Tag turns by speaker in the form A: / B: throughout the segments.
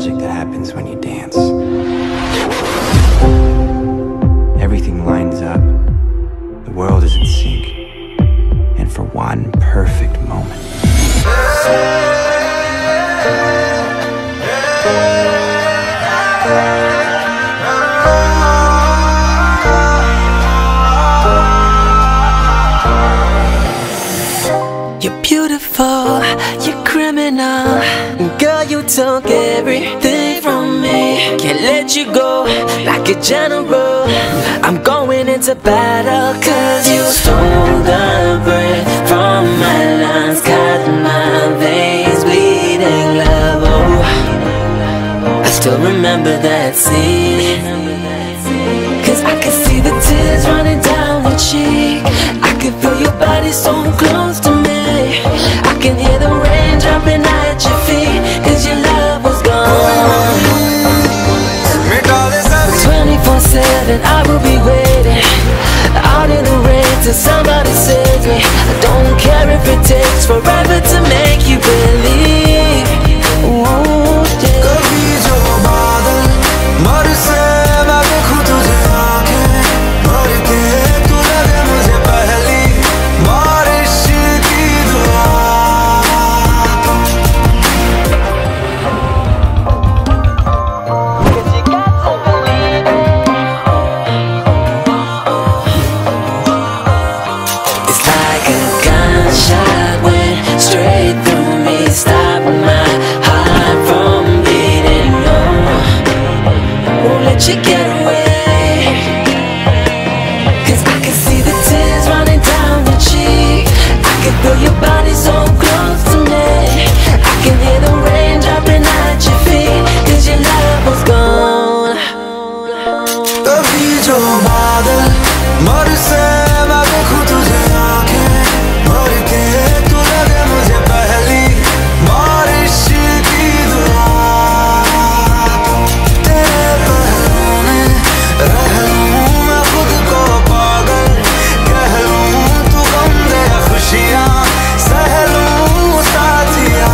A: magic that happens when you dance. Everything lines up, the world is in sync, and for one perfect moment.
B: You're beautiful, you're criminal. Girl, you took everything from me. Can't let you go like a general. I'm going into battle, cause you stole the breath from my lungs, cut my veins bleeding love. Oh, I still remember that scene, cause I can see the tears running down your cheek. I can feel your body so close to me. I can hear the rain dropping at your feet, cause your love was gone. 24/7 I will be waiting out in the rain till somebody saves me. I don't care if it takes forever to make you believe. Ooh, yeah.
C: कभी जो बादल मर से मैं देखूं तुझे आंखें भर के, तू लगे मुझे पहली बारिश की दुआ.
B: It's like a gunshot went straight through me, stopped my heart from beating. No, won't let you get away, cause I can see the tears running down your cheek. I can feel your body so close to me. I can hear the rain dropping at your feet, cause your love was gone.
C: कभी जो बादल मर से मैं देखूं तुझे आंखें भर के, तू लगे मुझे पहली बारिश की दुआ. तेरे पहलुओं में रह लूं मैं खुद को पागल, कह लूं तू गम दे खुशियां सह लूं साथिया.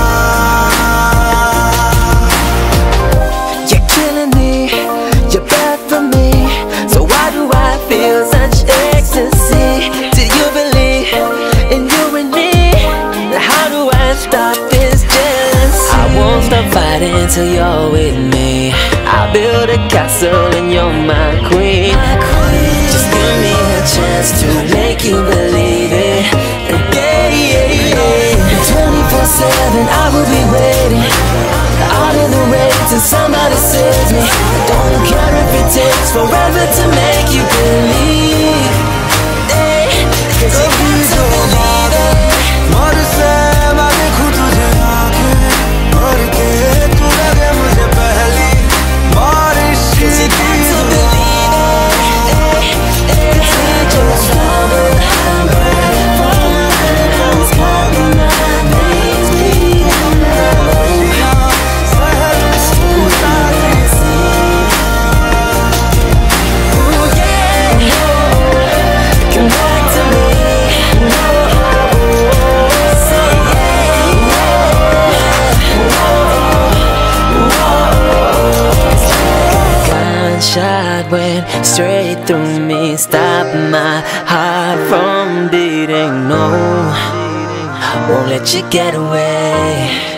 B: You're killing me, you're bad for me. So why do I feel such ecstasy? Do you believe in you and me? How do I stop this jealousy? I won't stop fighting till you're with me. I'll build a castle and you're my queen. Just give me a chance to make you believe it. Yeah, yeah, yeah. 24/7 I will be waiting out in the rain till somebody saves me. I don't care if it takes forever to make you believe. Cause you got to believe it.
C: मर से मैं देखूं तुझे आंखें भर के, तू लगे मुझे पहली बारिश
B: Cause you
C: की
B: got to
C: दुआ.
B: believe it. Take your stronger breath from my lungs, cut my veins bleeding love. I still can't see. Ooh, yeah, come back to me. Say yeah. Gunshot went straight through me, stopped my heart from beating. No, won't let you get away.